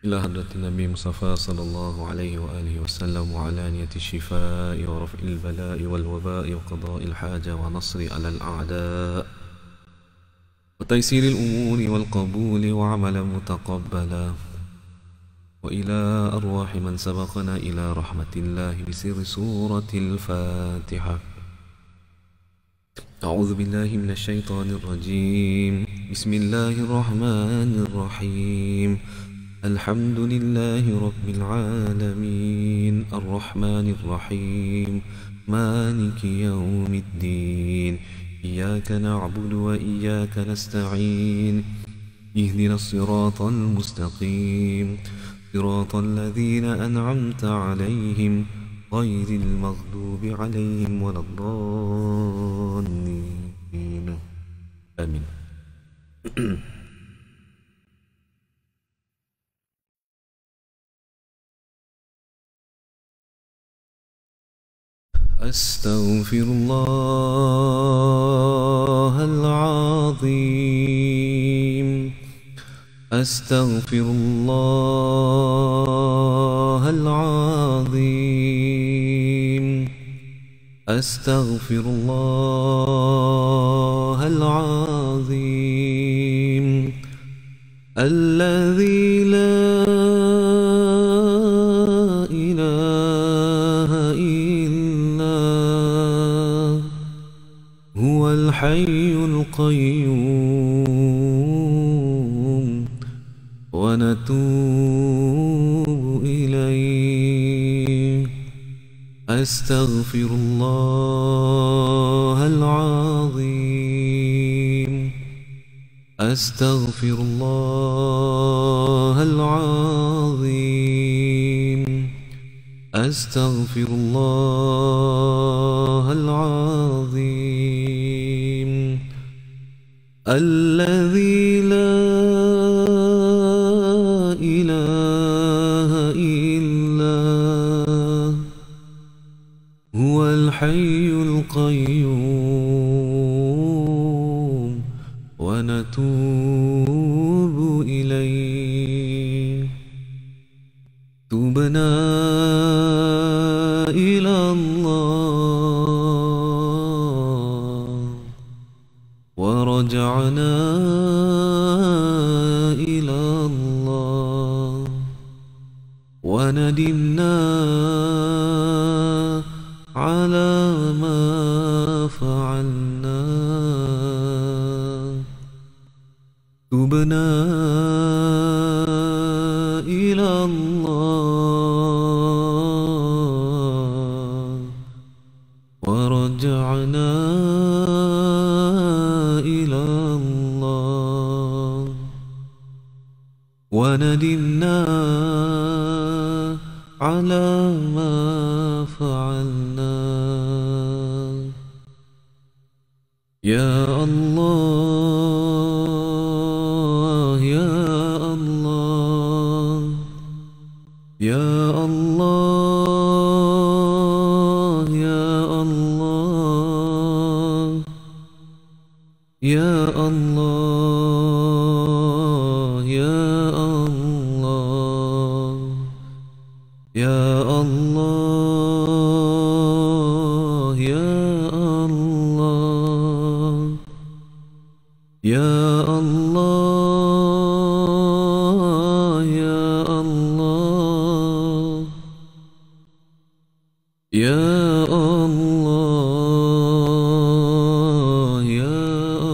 إلى حضرة النبي مصطفى صلى الله عليه وآله وسلم وعلى نية الشفاء ورفع البلاء والوباء وقضاء الحاجة ونصر على الأعداء وتيسير الأمور والقبول وعملا متقبلا، وإلى أرواح من سبقنا إلى رحمة الله بسر سورة الفاتحة. أعوذ بالله من الشيطان الرجيم. بسم الله الرحمن الرحيم. الحمد لله رب العالمين الرحمن الرحيم مالك يوم الدين، إياك نعبد وإياك نستعين، اهدنا الصراط المستقيم صراط الذين أنعمت عليهم غير المغضوب عليهم ولا الضالين. آمين. أستغفر الله العظيم. أستغفر الله العظيم. أستغفر الله العظيم الذي لا إله إلا هو الحي القيوم ونتوب إليه. أستغفر الله العظيم. أستغفر الله العظيم. أستغفر الله العظيم الذي لا إله إلا هو الحي القيوم ونتوب إليه. تبنا إلى الله ورجعنا إلى الله وندمنا على ما فعلنا. تبنا إلى الله ورجعنا إلى الله وندمنا على ما فعلنا. يا الله يا الله يا الله يا الله يا الله يا الله يا الله يا الله يا الله يا الله يا الله يا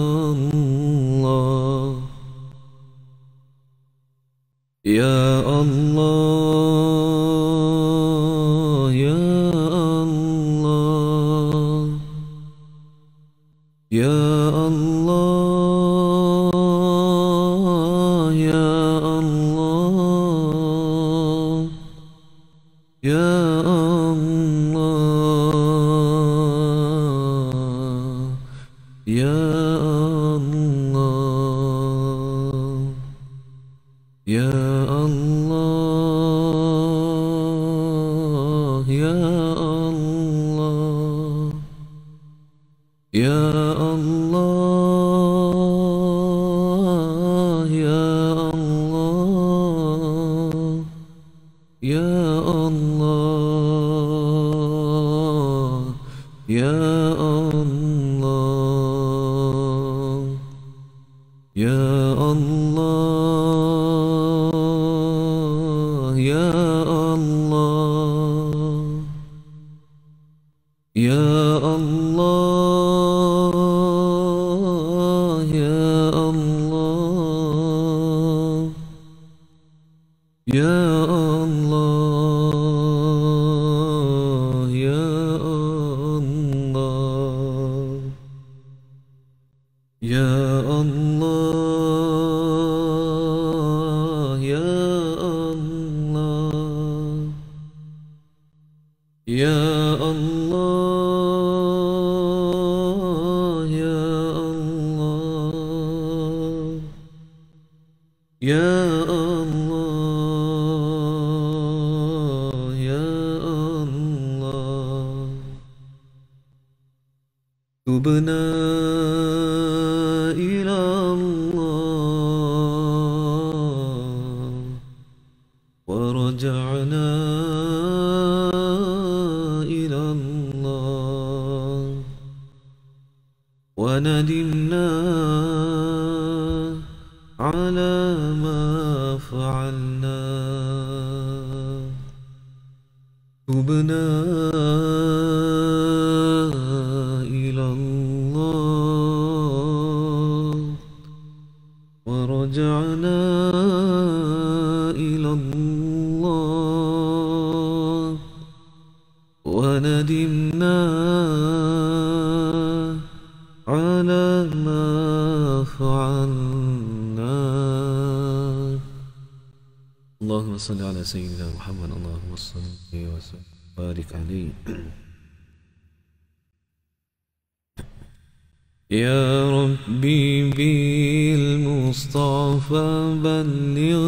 الله يا الله يا الله يا الله يا الله يا الله يا الله يا الله الله يا الله يا الله يا الله يا الله يا الله يا الله يا الله يا الله يا الله يا الله تبنا إلى الله ورجعنا إلى الله وندمنا على ما فعلنا تبنا إلى الله ورجعنا إلى الله وندمنا على ما فعلنا. اللهم صل على سيدنا محمد. اللهم صل وسلم وبارك عليه. يا ربي بالمصطفى بلغ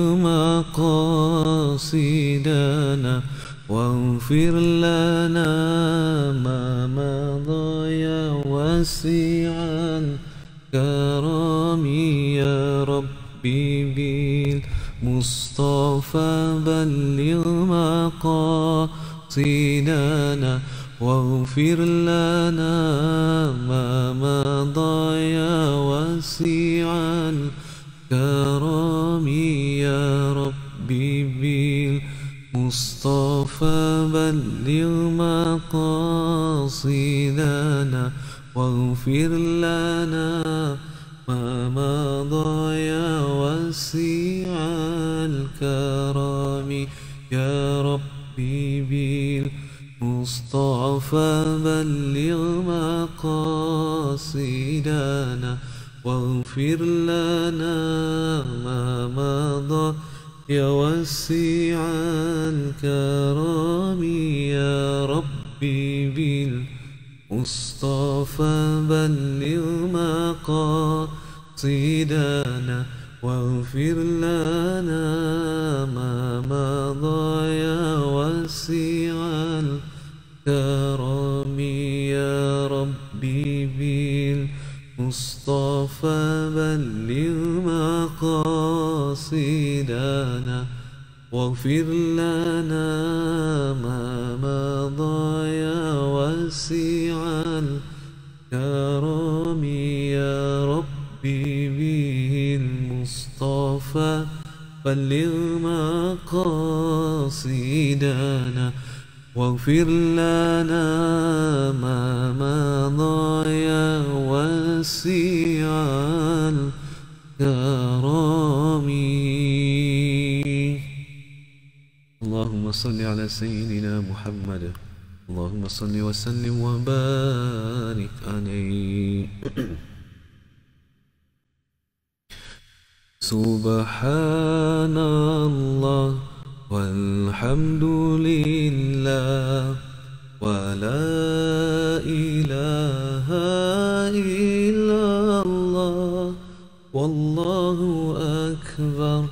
مقاصدنا واغفر لنا ما مضى يا واسع الكرم. يا ربي بالمصطفى بلغ مقاصدنا واغفر لنا ما مضى يا واسع الكرم. يا ربي بالمصطفى بلغ مقاصدنا واغفر لنا ما مضى يا واسع الكرم. يا ربي بالمصطفى بلغ مقاصدنا واغفر لنا ما مضى يا واسع الكرم. يا ربي بالمصطفى بلغ مقاصدنا واغفر لنا ما مضى يا واسع الكرم. يا ربي بالمصطفى بلغ مقاصدنا واغفر لنا ما مضى يا واسع الكرم. يا ربي بالمصطفى بلغ مقاصدنا واغفر لنا ما مضى يا واسع الكرم. اللهم صل على سيدنا محمد. اللهم صل وسلم وبارك عليه. سبحان الله والحمد لله ولا إله إلا الله والله أكبر.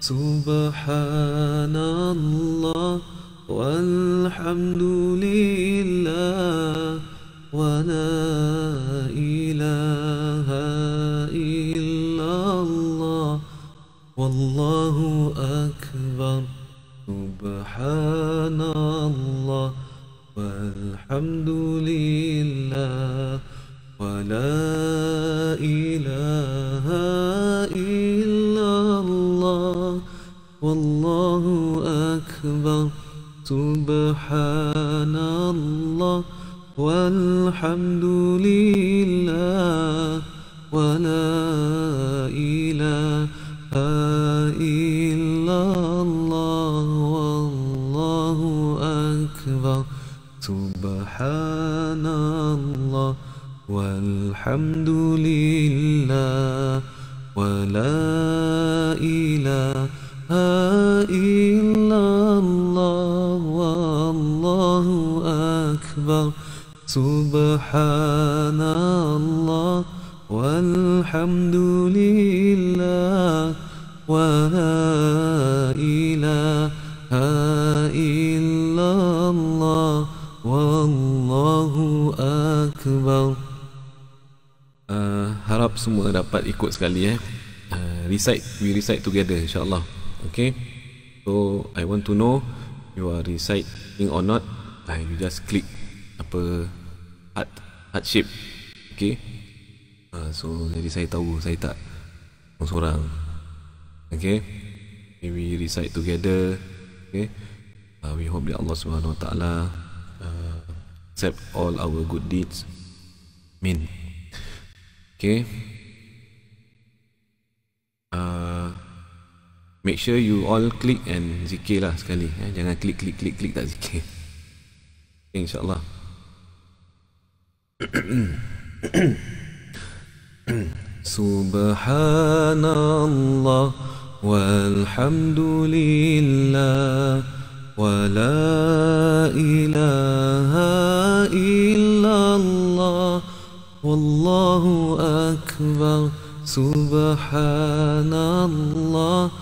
سبحان الله والحمد لله ولا إله إلا الله والله أكبر. سبحان الله والحمد لله ولا إله إلا ilaha illallah wallahu akbar subhanallah walhamdulillah wa la ilaha illallah wallahu akbar subhanallah walhamdulillah wa la ilaha illallah wallahu akbar. Harap semua dapat ikut sekali we recite together insyaAllah. Okay, so I want to know you are reciting or not. You just click apa heart shape. Okay, so jadi saya tahu saya tak seorang. Okay, we recite together. Okay, we hope that Allah Subhanahu Wa Taala accept all our good deeds. Amin. Okay, make sure you all click and zikir lah sekali. Jangan klik tak zikir. Okay, InsyaAllah. Subhanallah walhamdulillah wa la ilaha illallah wallahu akbar subhanallah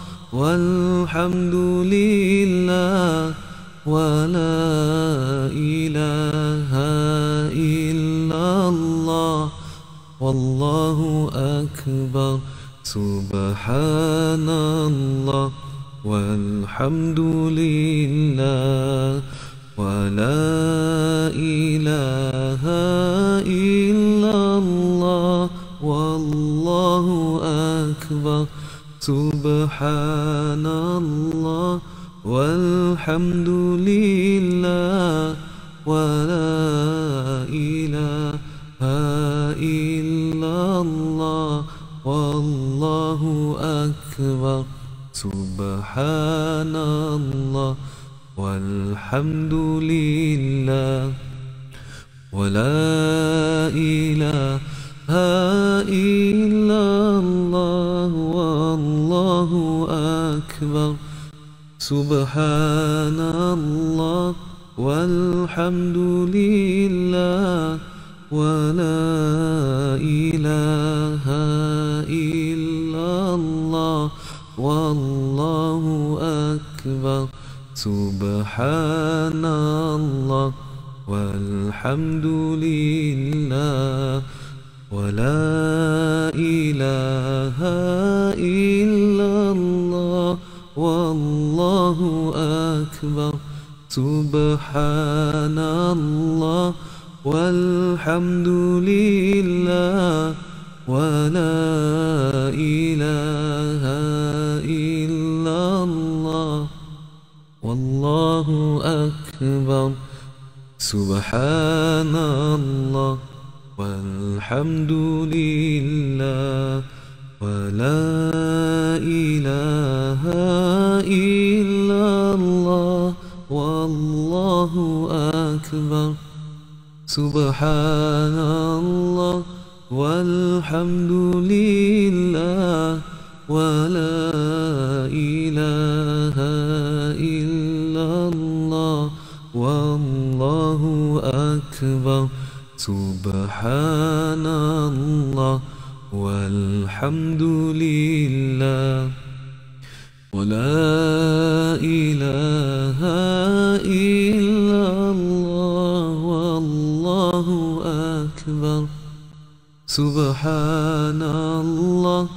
walhamdulillah wa la ilaha illallah wallahu akbar subhanallah walhamdulillah wa la ilaha illallah wallahu akbar subhanallah walhamdulillah wa la ilaha illallah wallahu akbar subhanallah walhamdulillah wa la ilaha illallah wallahu akbar subhanallah walhamdulillah wa la ilaha illallah wallahu akbar subhanallah walhamdulillah wa la ilaha illallah wallahu akbar subhanallah walhamdulillah wa la ilaha illallah wallahu akbar subhanallah walhamdulillah wa la ilaha illallah wallahu akbar subhanallah walhamdulillah wa la ilaha illallah wallahu akbar subhanallah walhamdulillah wa la ilaha illallah wallahu akbar subhanallah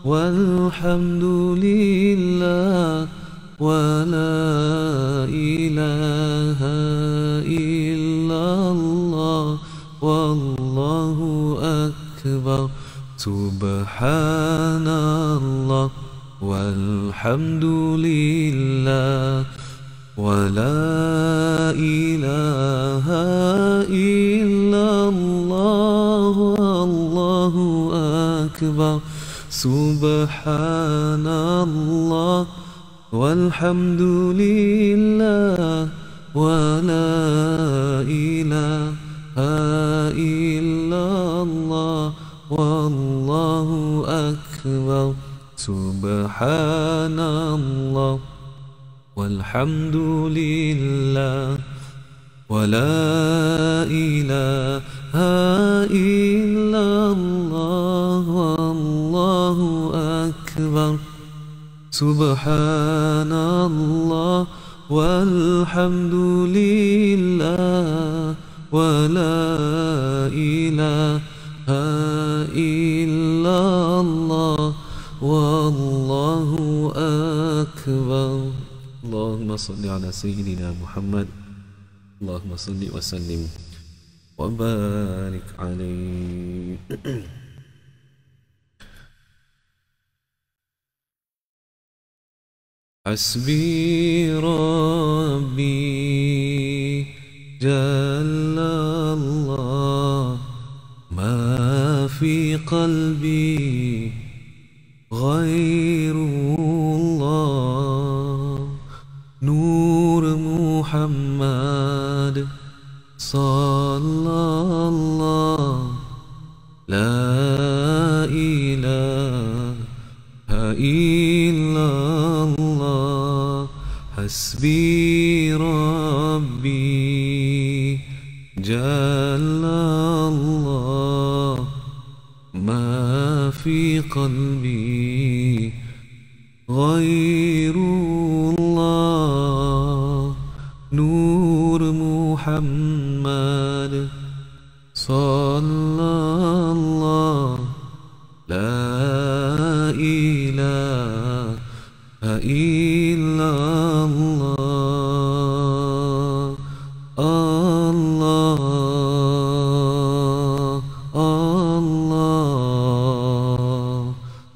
walhamdulillah wa la ilaha illallah wallahu akbar subhanallah walhamdulillah wa la ilaha illallah wallahu أكبر سبحان الله والحمد لله ولا إله إلا الله والله أكبر سبحان الله والحمد لله ولا إله إلا الله والله أكبر سبحان الله والحمد لله ولا إله إلا الله والله أكبر. اللهم صل على سيدنا محمد اللهم صل وسلم وبارك عليه. حسبي ربي جل الله ما في قلبي غير الله نور محمد صلى الله لا إله إلا الله. حسبي ربي جل الله ما في قلبي غير الله نور محمد صلى الله لا إله إلا الله. الله الله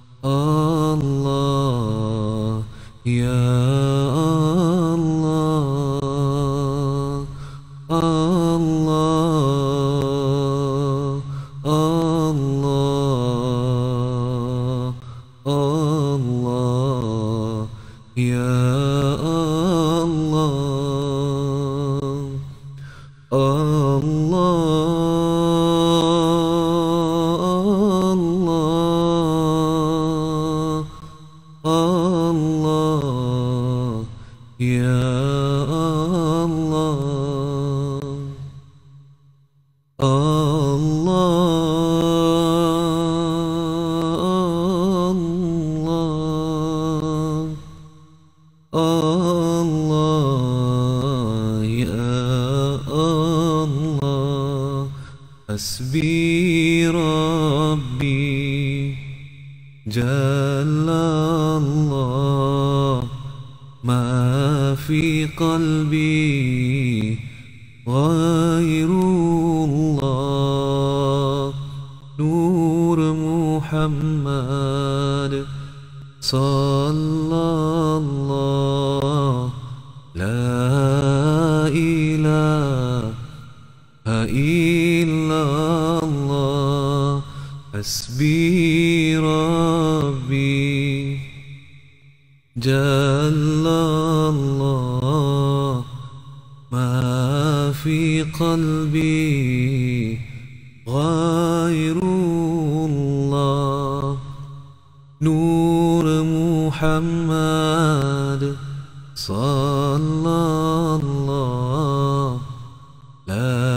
الله يا الله الله الله الله يا الله الله الله يا الله الله يا الله. حسبي ربي جل الله ما في قلبي غير الله نور محمد صلى الله لا إله إلا الله. حسبي ربي جل الله ما في قلبي غير الله نور محمد صلى الله لا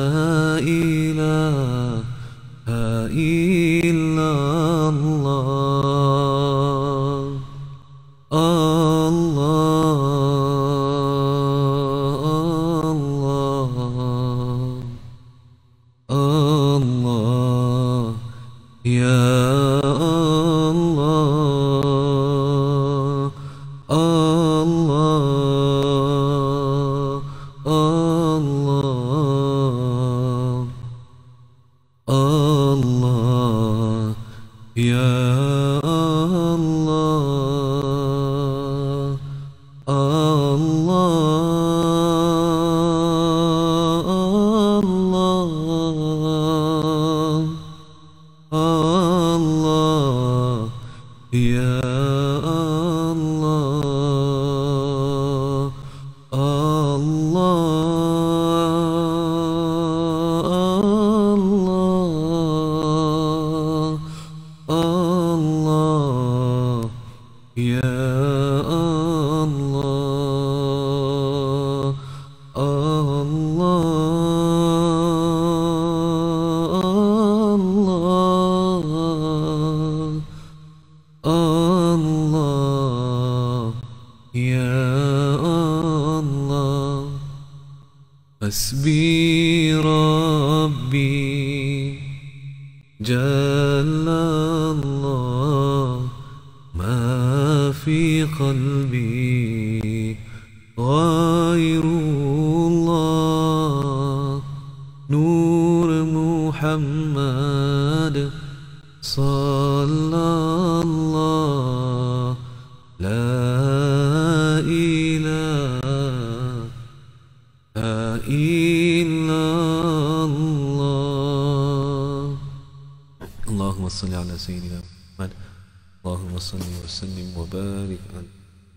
إله إلا الله. الله الله يا الله الله الله الله يا الله الله الله Ya Allah, Allah, Allah, Ya Allah, Allah, Allah, Ya Allah. Hasbi Rabbi Jalallah, ma fi qalbi ghairullah, Nur Muhammad sallallahu, la ilaha illallah. Allahumma salli ala sayyidina Muhammad, Allahumma salli wa sallim wa barik alaihi.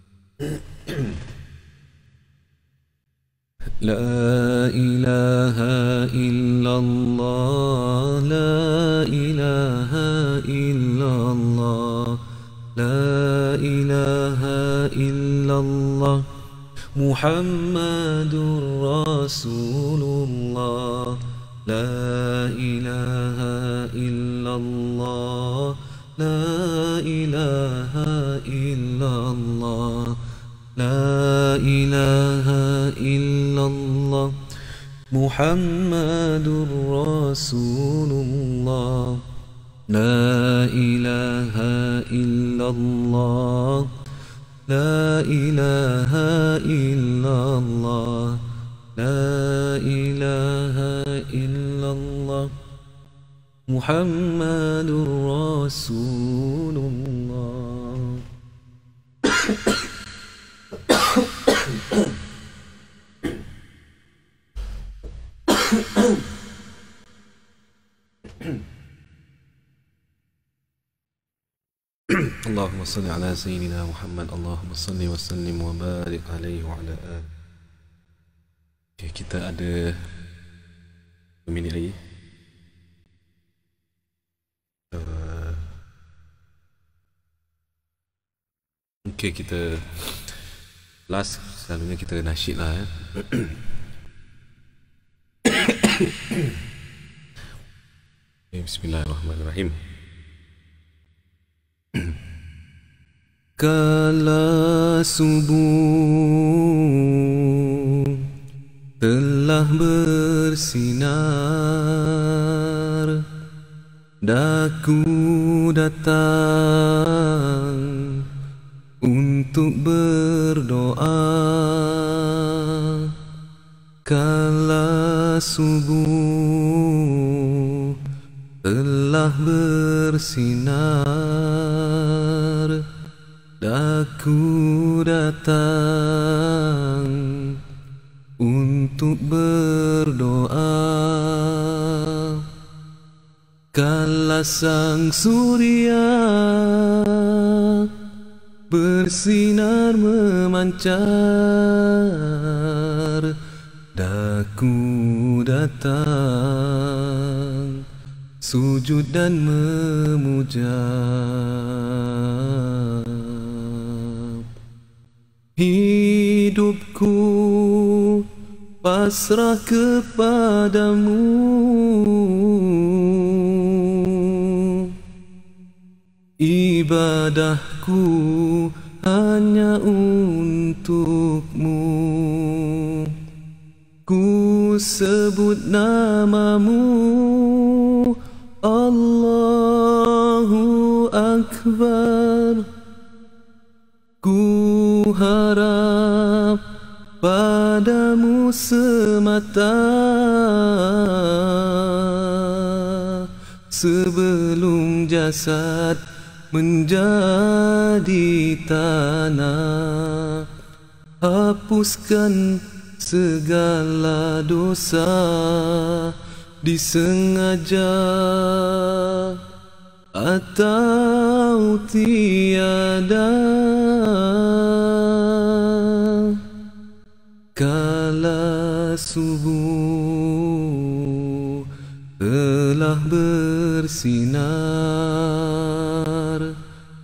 La ilaha illallah, la ilaha illallah, la ilaha illallah, Muhammadur Rasulullah, la ilaha illallah, la ilaha illallah, la ilaha illallah, Muhammadur Rasulullah, la ilaha illallah, la ilaha illallah, la ilaha illallah, Muhammadur Rasulullah. Allahumma salli ala sayyidina Muhammad, Allahumma salli wa sallim wa barik alaihi wa ala alihi. Okay, kita ada 2 minit lagi. Okay, kita last, selalunya kita nasyid lah ya. Bismillahirrahmanirrahim. Kala subuh telah bersinar, daku datang untuk berdoa. Kala subuh telah bersinar, daku datang untuk berdoa. Kala sang surya bersinar memancar, daku datang sujud dan memuja. Hidupku pasrah kepadamu, ibadahku hanya untukmu. Ku sebut namamu, Allahu Akbar. Ku harap padamu semata, sebelum jasad menjadi tanah. Hapuskan segala dosa disengaja atau tiada, kala subuh telah bersinar,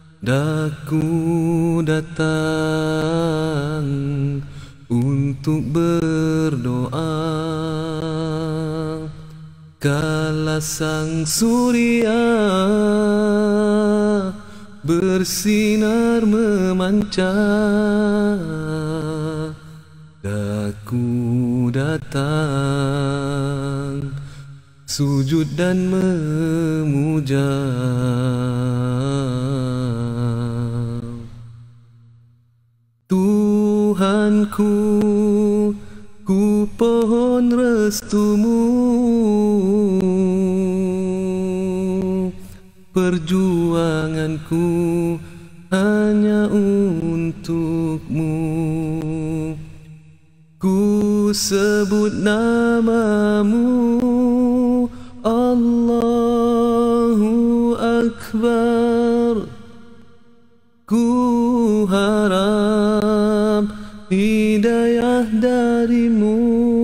daku datang untuk berdoa. Kala sang surya bersinar memancar, daku datang sujud dan memuja. Tuhanku, ku pohon restumu, perjuanganku hanya untukmu. Ku sebut namamu, Allahu Akbar. Ku harap hidayah darimu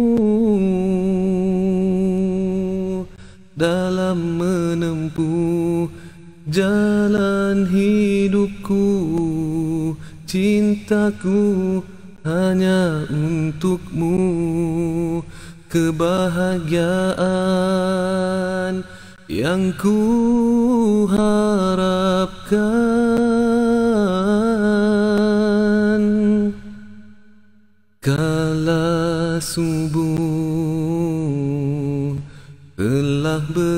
dalam menempuh jalan hidupku. Cintaku hanya untukmu, kebahagiaan yang ku harapkan. Kala subuh telah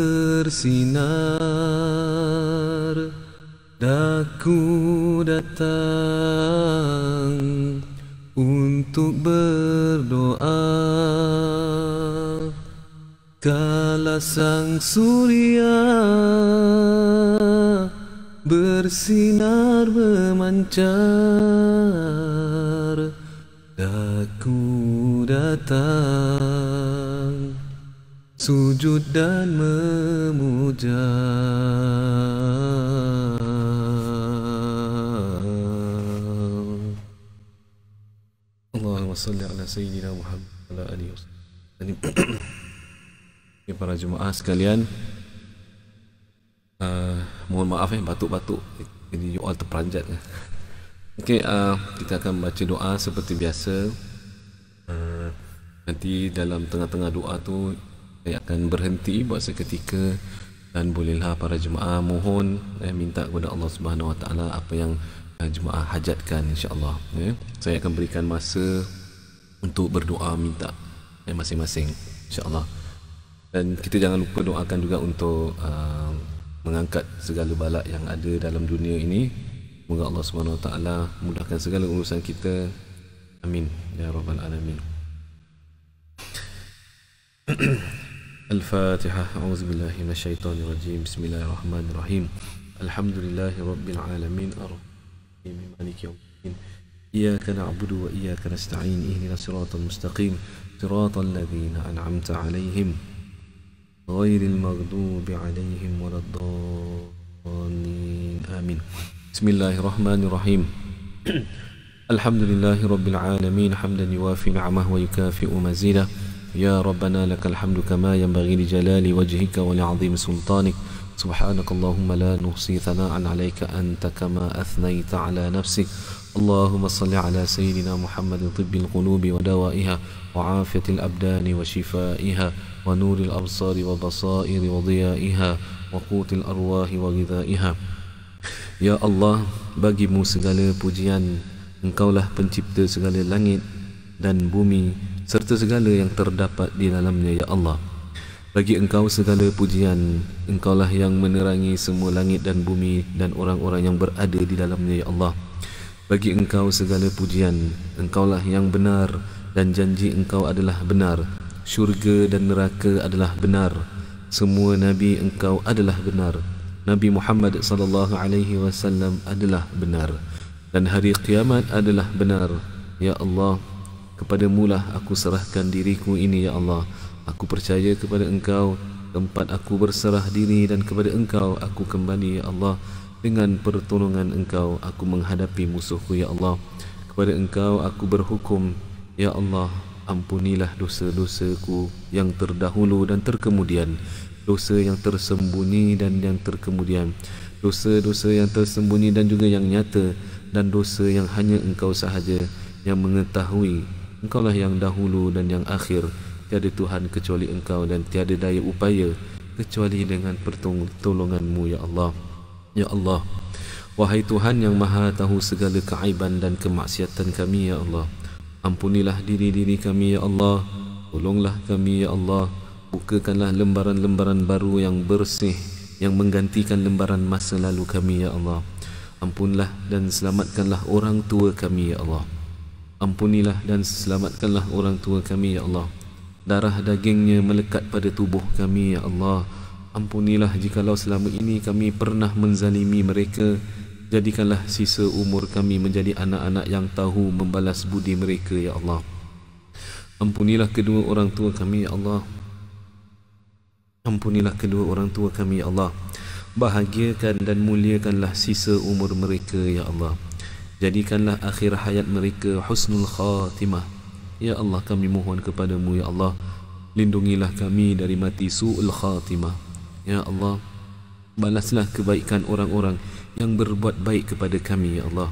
bersinar, daku datang untuk berdoa. Kala sang surya bersinar memancar, daku datang sujud dan memuja. Allahumma salli ala sayyidina Muhammad wa ala alihi wasallam. Para jemaah sekalian, mohon maaf batuk-batuk, ini doa terperanjat. Okey, kita akan baca doa seperti biasa. Nanti dalam tengah-tengah doa tu saya akan berhenti buat seketika, dan bolehlah para jemaah mohon minta kepada Allah Subhanahu Wa Taala apa yang jemaah hajatkan, insya-Allah. Saya akan berikan masa untuk berdoa minta masing-masing, insya-Allah. Dan kita jangan lupa doakan juga untuk mengangkat segala bala yang ada dalam dunia ini. Semoga Allah Subhanahu Wa Taala mudahkan segala urusan kita. Amin ya rabbal alamin. Al-Fatihah. A'udzubillahi minasyaitonir rajim. Bismillahirrahmanirrahim. Alhamdulillahi rabbil alamin. Ar-rahim maliki yaumiddin. Iyyaka na'budu wa iyyaka nasta'in. Ihdinas siratal mustaqim. Siratal ladzina an'amta 'alaihim ghairil maghdubi 'alaihim waladdallin. Amin. Bismillahirrahmanirrahim. Alhamdulillahi rabbil alamin, hamdan yuwafi ni'amahu wa yukafi'u mazidah. Ya Rabbana lakal hamdu kama yanbaghi li jalali wajhika wa li'azimi sultanik. Subhanakallahumma la nuhsi thana'an 'alaika anta kama athnayta 'ala nafsik. Allahumma salli 'ala sayyidina Muhammadin tibbil qulubi wa dawaiha wa 'afiyatil abdani wa shifaiha wa nuril absari wa basairi wa dhiyaiha wa qutil arwahi wa ghidhaiha. Ya Allah, bagimu segala pujian. Engkaulah pencipta segala langit dan bumi serta segala yang terdapat di dalamnya, ya Allah. Bagi Engkau segala pujian. Engkaulah yang menerangi semua langit dan bumi dan orang-orang yang berada di dalamnya, ya Allah. Bagi Engkau segala pujian. Engkaulah yang benar dan janji Engkau adalah benar. Syurga dan neraka adalah benar. Semua nabi Engkau adalah benar. Nabi Muhammad sallallahu alaihi wasallam adalah benar, dan hari kiamat adalah benar. Ya Allah, kepadamu lah aku serahkan diriku ini, ya Allah. Aku percaya kepada Engkau tempat aku berserah diri, dan kepada Engkau aku kembali ya Allah. Dengan pertolongan Engkau aku menghadapi musuhku ya Allah. Kepada Engkau aku berhukum ya Allah. Ampunilah dosa-dosaku yang terdahulu dan terkemudian, dosa yang tersembunyi dan yang terkemudian, dosa-dosa yang tersembunyi dan juga yang nyata, dan dosa yang hanya Engkau sahaja yang mengetahui. Engkaulah yang dahulu dan yang akhir. Tiada Tuhan kecuali Engkau, dan tiada daya upaya kecuali dengan pertolongan-Mu ya Allah. Ya Allah, wahai Tuhan yang maha tahu segala keaiban dan kemaksiatan kami ya Allah, ampunilah diri-diri kami ya Allah. Tolonglah kami ya Allah. Bukakanlah lembaran-lembaran baru yang bersih, yang menggantikan lembaran masa lalu kami ya Allah. Ampunlah dan selamatkanlah orang tua kami ya Allah. Ampunilah dan selamatkanlah orang tua kami ya Allah. Darah dagingnya melekat pada tubuh kami ya Allah. Ampunilah jikalau selama ini kami pernah menzalimi mereka. Jadikanlah sisa umur kami menjadi anak-anak yang tahu membalas budi mereka ya Allah. Ampunilah kedua orang tua kami ya Allah. Ampunilah kedua orang tua kami ya Allah. Bahagiakan dan muliakanlah sisa umur mereka ya Allah. Jadikanlah akhir hayat mereka husnul khatimah. Ya Allah, kami mohon kepadamu ya Allah, lindungilah kami dari mati su'ul khatimah. Ya Allah, balaslah kebaikan orang-orang yang berbuat baik kepada kami ya Allah.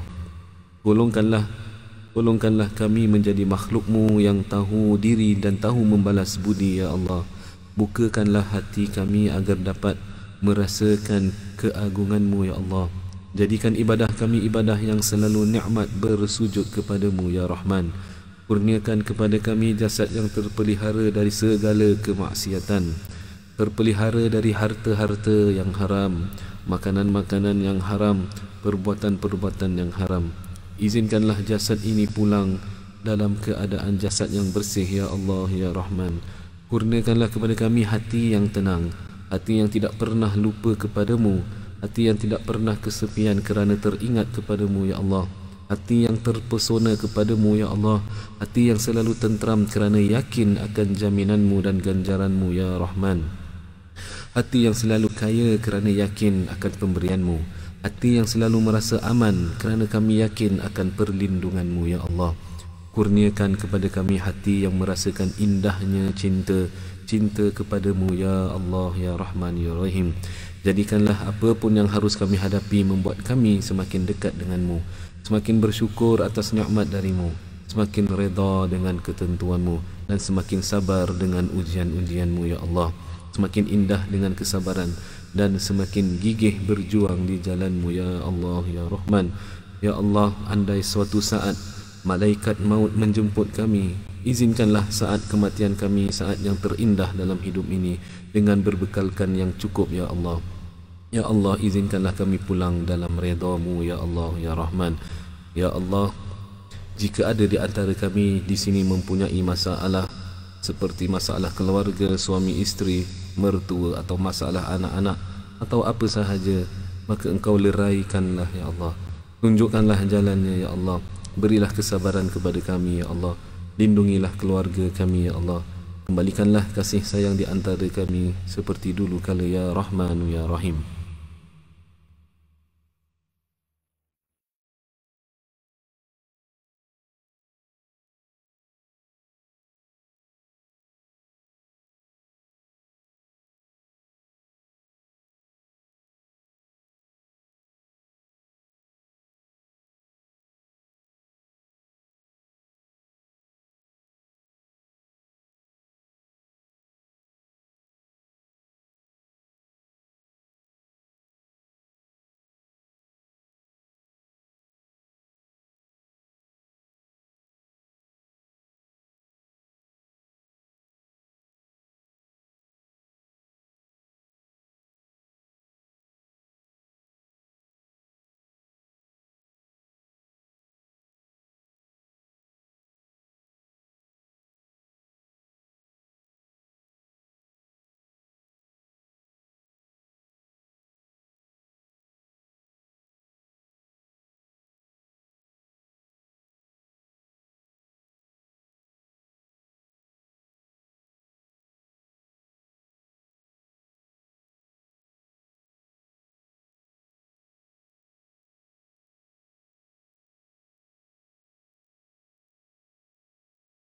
Tolongkanlah kami menjadi makhluk-Mu yang tahu diri dan tahu membalas budi ya Allah. Bukakanlah hati kami agar dapat merasakan keagungan-Mu ya Allah. Jadikan ibadah kami ibadah yang selalu nikmat bersujud kepadamu ya Rahman. Kurniakan kepada kami jasad yang terpelihara dari segala kemaksiatan, terpelihara dari harta-harta yang haram, makanan-makanan yang haram, perbuatan-perbuatan yang haram. Izinkanlah jasad ini pulang dalam keadaan jasad yang bersih ya Allah ya Rahman. Kurniakanlah kepada kami hati yang tenang, hati yang tidak pernah lupa kepadamu, hati yang tidak pernah kesepian kerana teringat kepadamu ya Allah, hati yang terpesona kepadamu ya Allah, hati yang selalu tenteram kerana yakin akan jaminanmu dan ganjaranmu ya Rahman, hati yang selalu kaya kerana yakin akan pemberianmu, hati yang selalu merasa aman kerana kami yakin akan perlindunganmu ya Allah. Kurniakan kepada kami hati yang merasakan indahnya cinta kepadamu ya Allah ya Rahman ya Rahim. Jadikanlah apa pun yang harus kami hadapi membuat kami semakin dekat denganmu, semakin bersyukur atas nikmat darimu, semakin reda dengan ketentuanmu, dan semakin sabar dengan ujian-ujianmu ya Allah. Semakin indah dengan kesabaran dan semakin gigih berjuang di jalanmu ya Allah ya Rahman. Ya Allah, andai suatu saat malaikat maut menjemput kami, izinkanlah saat kematian kami saat yang terindah dalam hidup ini dengan berbekalkan yang cukup ya Allah. Ya Allah, izinkanlah kami pulang dalam redha-Mu ya Allah ya Rahman. Ya Allah, jika ada di antara kami di sini mempunyai masalah seperti masalah keluarga, suami isteri, mertua, atau masalah anak-anak, atau apa sahaja, maka Engkau leraikanlah ya Allah. Tunjukkanlah jalannya ya Allah. Berilah kesabaran kepada kami ya Allah. Lindungilah keluarga kami ya Allah. Kembalikanlah kasih sayang di antara kami seperti dulu kala ya Rahman ya Rahim.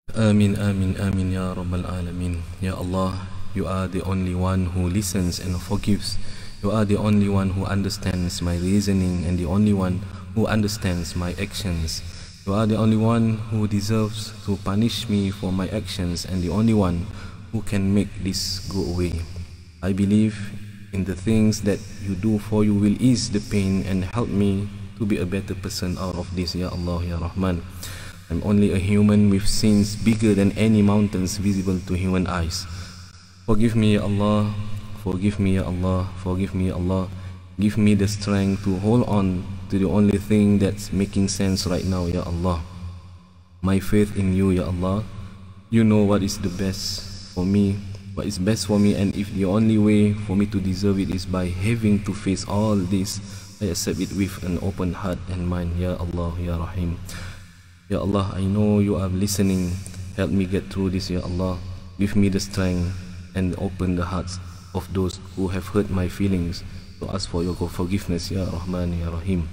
Amin, amin, amin, ya Rabbal Alamin. Ya Allah, you are the only one who listens and forgives. You are the only one who understands my reasoning and the only one who understands my actions. You are the only one who deserves to punish me for my actions and the only one who can make this go away. I believe in the things that you do, for you will ease the pain and help me to be a better person out of this, Ya Allah, Ya Rahman. I'm only a human with sins bigger than any mountains visible to human eyes. Forgive me, Ya Allah. Forgive me, Ya Allah. Forgive me, Ya Allah. Give me the strength to hold on to the only thing that's making sense right now, Ya Allah. My faith in you, Ya Allah. You know what is the best for me, what is best for me, and if the only way for me to deserve it is by having to face all this, I accept it with an open heart and mind, Ya Allah, Ya Rahim. Ya Allah, I know you are listening. Help me get through this, Ya Allah. Give me the strength and open the hearts of those who have hurt my feelings to ask for your forgiveness, Ya Rahman, Ya Rahim.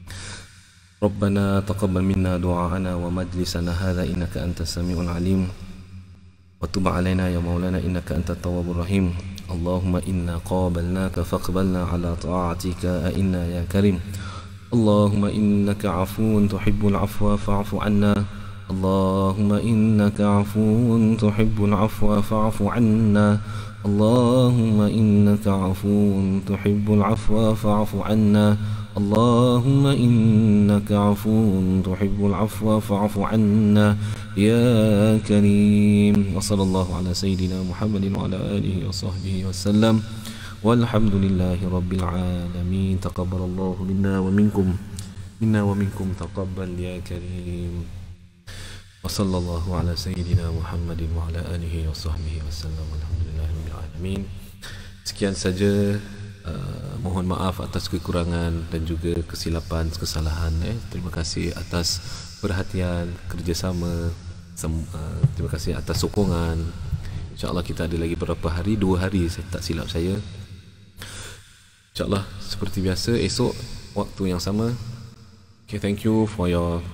ربنا تقبل منا دعاءنا ومجلسنا هذا إنك أنت السميع العليم وتب علينا يا مولانا إنك أنت التواب الرحيم. اللهم إنا قابلناك فاقبلنا على طاعتك أئنا يا كريم. اللهم إنك عفو تحب العفو فاعف عنا. اللهم إنك عفو تحب العفو فاعف عنا. اللهم إنك عفو تحب العفو فاعف عنا. اللهم إنك عفو تحب العفو فاعف عنا يا كريم. وصلى الله على سيدنا محمد وعلى آله وصحبه وسلم والحمد لله رب العالمين. تقبل الله منا ومنكم تقبل يا كريم. وصلى الله على سيدنا محمد وعلى آله وصحبه وسلم والحمد لله رب العالمين. Sekian saja. Mohon maaf atas kekurangan dan juga kesilapan, kesalahan. Terima kasih atas perhatian, kerjasama. Terima kasih atas sokongan. InsyaAllah kita ada lagi berapa hari, 2 hari tak silap saya. InsyaAllah seperti biasa esok waktu yang sama. Okay, thank you for your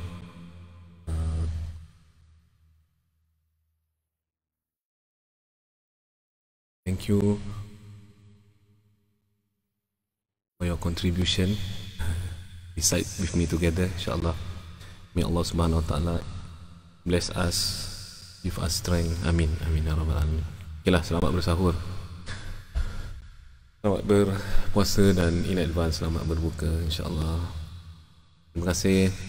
contribution. Decide with me together, insyaAllah. May Allah subhanahu wa ta'ala bless us, give us strength. Amin, amin ya rabbal alamin. Okay lah, selamat bersahur, selamat berpuasa, dan in advance selamat berbuka, insyaAllah. Terima kasih.